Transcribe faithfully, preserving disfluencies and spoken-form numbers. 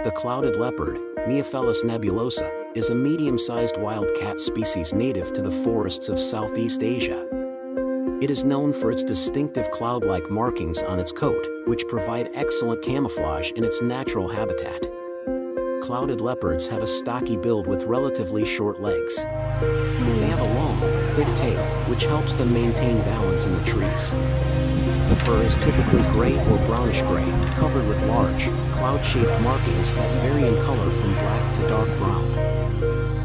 The clouded leopard, Myophilus nebulosa, is a medium-sized wild cat species native to the forests of Southeast Asia. It is known for its distinctive cloud-like markings on its coat, which provide excellent camouflage in its natural habitat. Clouded leopards have a stocky build with relatively short legs. They have a long, thick tail, which helps them maintain balance in the trees. The fur is typically gray or brownish-gray, covered with large, cloud-shaped markings that vary in color from black to dark brown.